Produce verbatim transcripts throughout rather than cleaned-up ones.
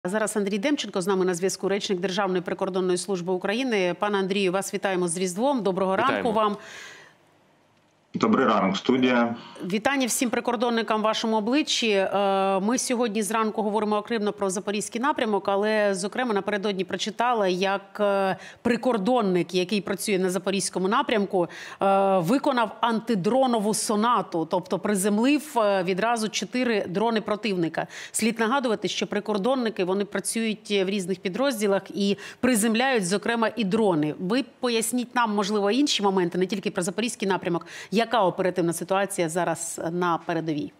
Зараз Андрій Демченко з нами на зв'язку, речник Державної прикордонної служби України. Пане Андрію, вас вітаємо з Різдвом. Доброго Вітаємо. ранку вам. Добрий ранок, студія. Вітання всім прикордонникам в вашому обличчі. Ми сьогодні зранку говоримо активно про Запорізький напрямок, але, зокрема, напередодні прочитала, як прикордонник, який працює на Запорізькому напрямку, виконав антидронову сонату, тобто приземлив відразу чотири дрони противника. Слід нагадувати, що прикордонники, вони працюють в різних підрозділах і приземляють, зокрема, і дрони. Ви поясніть нам, можливо, інші моменти, не тільки про Запорізький напрямок. Яка оперативна ситуація зараз на передовій?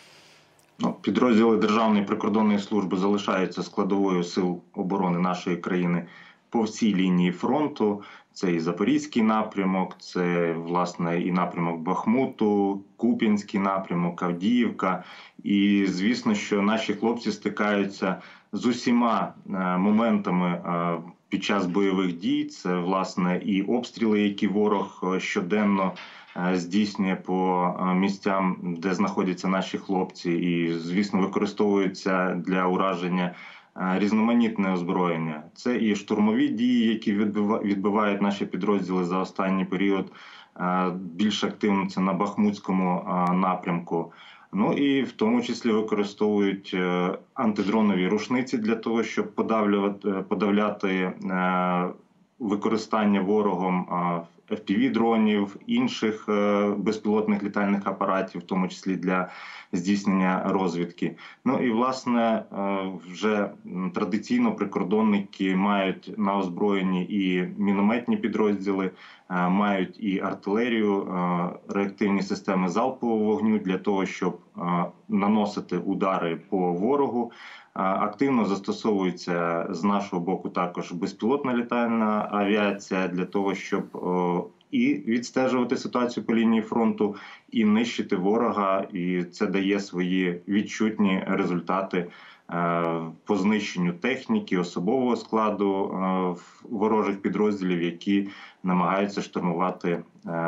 Ну, підрозділи Державної прикордонної служби залишаються складовою сил оборони нашої країни по всій лінії фронту. Це і Запорізький напрямок, це, власне, і напрямок Бахмуту, Куп'янський напрямок, Авдіївка. І, звісно, що наші хлопці стикаються з усіма моментами під час бойових дій. Це, власне, і обстріли, які ворог щоденно здійснює по місцям, де знаходяться наші хлопці, і, звісно, використовуються для ураження різноманітне озброєння. Це і штурмові дії, які відбивають наші підрозділи за останній період. Більш активно це на Бахмутському напрямку. Ну і в тому числі використовують антидронові рушниці для того, щоб подавляти, подавляти використання ворогом еф пі ві-дронів, інших безпілотних літальних апаратів, в тому числі для здійснення розвідки. Ну і, власне, вже традиційно прикордонники мають на озброєнні і мінометні підрозділи, мають і артилерію, реактивні системи залпового вогню для того, щоб наносити удари по ворогу. Активно застосовується з нашого боку також безпілотна літальна авіація для того, щоб і відстежувати ситуацію по лінії фронту, і нищити ворога. І це дає свої відчутні результати по знищенню техніки, особового складу ворожих підрозділів, які намагаються штурмувати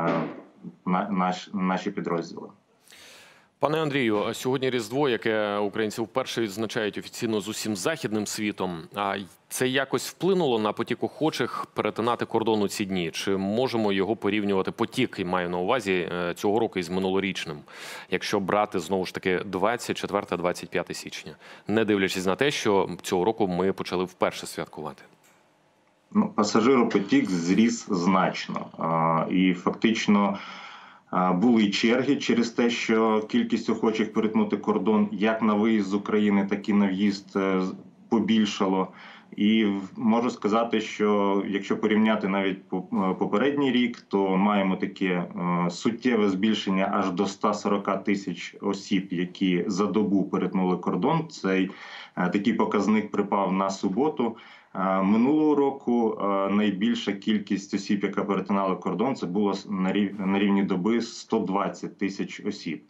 наші підрозділи. Пане Андрію, сьогодні Різдво, яке українці вперше відзначають офіційно з усім західним світом. А це якось вплинуло на потік охочих перетинати кордон у ці дні? Чи можемо його порівнювати, потік, і маю на увазі, цього року із минулорічним, якщо брати, знову ж таки, двадцять четверте - двадцять п'яте січня, не дивлячись на те, що цього року ми почали вперше святкувати? Ну, пасажиропотік зріс значно. І фактично були черги через те, що кількість охочих перетнути кордон як на виїзд з України, так і на в'їзд побільшало. І можу сказати, що якщо порівняти навіть попередній рік, то маємо таке суттєве збільшення аж до ста сорока тисяч осіб, які за добу перетнули кордон. Цей такий показник припав на суботу. Минулого року найбільша кількість осіб, яка перетинала кордон, це було на рівні доби сто двадцять тисяч осіб.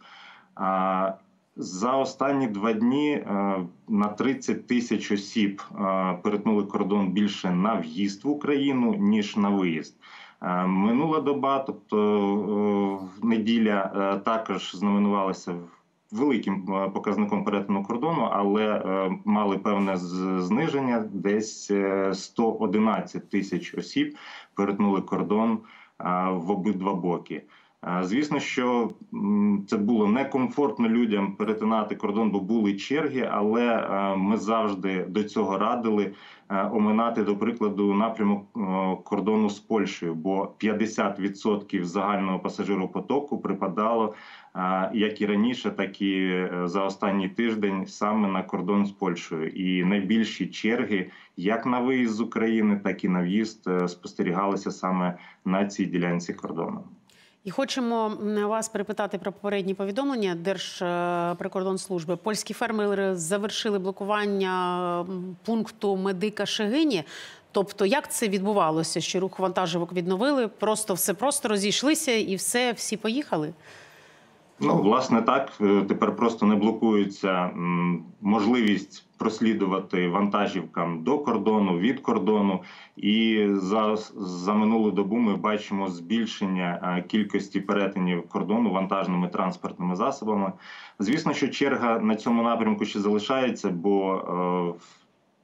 За останні два дні на тридцять тисяч осіб перетнули кордон більше на в'їзд в Україну, ніж на виїзд. Минула доба, тобто неділя, також знаменувалася великим показником перетину кордону, але мали певне зниження, десь сто одинадцять тисяч осіб перетнули кордон в обидва боки. Звісно, що це було некомфортно людям перетинати кордон, бо були черги, але ми завжди до цього радили оминати, до прикладу, напрямок кордону з Польщею, бо п'ятдесят відсотків загального пасажиропотоку припадало як і раніше, так і за останній тиждень саме на кордон з Польщею. І найбільші черги як на виїзд з України, так і на в'їзд спостерігалися саме на цій ділянці кордону. І хочемо вас перепитати про попередні повідомлення Держприкордонслужби. Польські фермери завершили блокування пункту Медика-Шегині. Тобто, як це відбувалося, що рух вантажівок відновили? Просто все просто розійшлися і все, всі поїхали? Ну, власне, так. Тепер просто не блокується можливість прослідувати вантажівкам до кордону, від кордону. І за, за минулу добу ми бачимо збільшення кількості перетинів кордону вантажними транспортними засобами. Звісно, що черга на цьому напрямку ще залишається, бо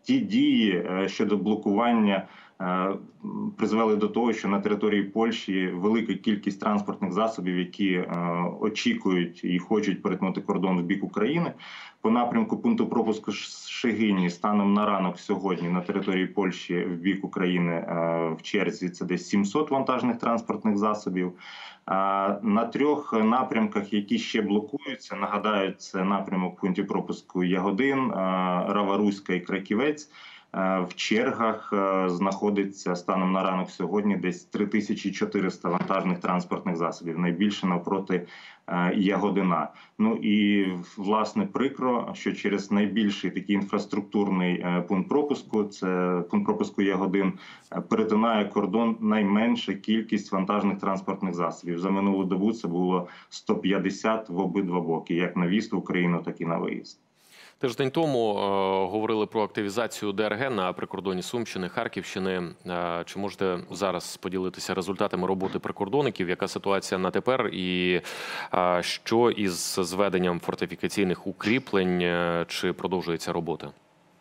ті дії е, щодо блокування е, призвели до того, що на території Польщі велика кількість транспортних засобів, які е, очікують і хочуть перетнути кордон в бік України. По напрямку пункту пропуску Шегині станом на ранок сьогодні на території Польщі в бік України е, в черзі це десь сімсот вантажних транспортних засобів. На трьох напрямках, які ще блокуються, нагадаю, це напрямок пунктів пропуску Ягодин, Рава-Руська і Краківець. В чергах знаходиться станом на ранок сьогодні десь три тисячі чотириста вантажних транспортних засобів, найбільше навпроти Ягодина. Ну і, власне, прикро, що через найбільший такий інфраструктурний пункт пропуску, це пункт пропуску Ягодин, перетинає кордон найменша кількість вантажних транспортних засобів. За минулу добу це було сто п'ятдесят в обидва боки, як на в'їзд в Україну, так і на виїзд. Тиждень тому е, говорили про активізацію ДРГ на прикордоні Сумщини, Харківщини. Е, чи можете зараз поділитися результатами роботи прикордонників? Яка ситуація на тепер? І е, що із зведенням фортифікаційних укріплень? Е, чи продовжується робота?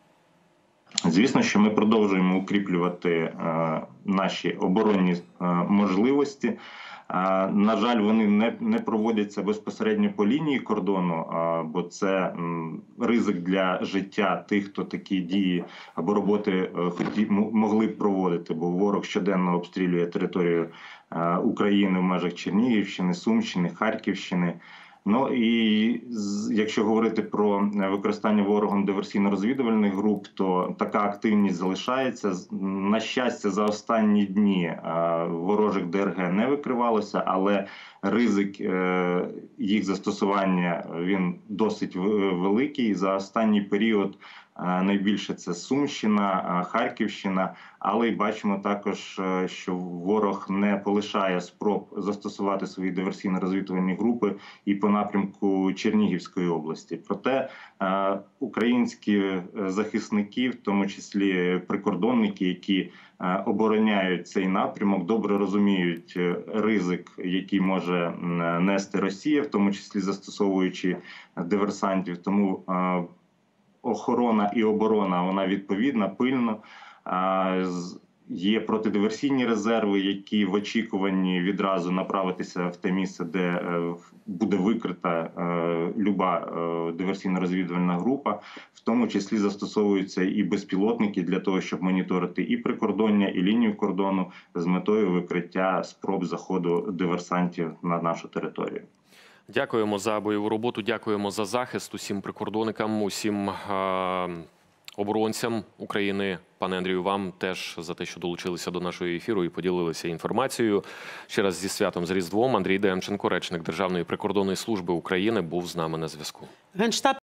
Звісно, що ми продовжуємо укріплювати е, наші оборонні е, можливості. На жаль, вони не, не проводяться безпосередньо по лінії кордону, бо це ризик для життя тих, хто такі дії або роботи хоті, могли б проводити, бо ворог щоденно обстрілює територію України в межах Чернігівщини, Сумщини, Харківщини. Ну і якщо говорити про використання ворогом диверсійно-розвідувальних груп, то така активність залишається. На щастя, за останні дні ворожих ДРГ не викривалося, але ризик їх застосування він досить великий. За останній період найбільше це Сумщина, Харківщина, але й бачимо також, що ворог не полишає спроб застосувати свої диверсійно-розвідувальні групи і по напрямку Чернігівської області. Проте українські захисники, в тому числі прикордонники, які обороняють цей напрямок, добре розуміють ризик, який може нести Росія, в тому числі застосовуючи диверсантів. Тому охорона і оборона, вона відповідна, пильно. Є протидиверсійні резерви, які в очікуванні відразу направитися в те місце, де буде викрита люба диверсійно-розвідувальна група. В тому числі застосовуються і безпілотники для того, щоб моніторити і прикордоння, і лінію кордону з метою викриття спроб заходу диверсантів на нашу територію. Дякуємо за бойову роботу, дякуємо за захист усім прикордонникам, усім е оборонцям України. Пане Андрію, вам теж за те, що долучилися до нашого ефіру і поділилися інформацією. Ще раз зі святом, з Різдвом. Андрій Демченко, речник Державної прикордонної служби України, був з нами на зв'язку. Генштаб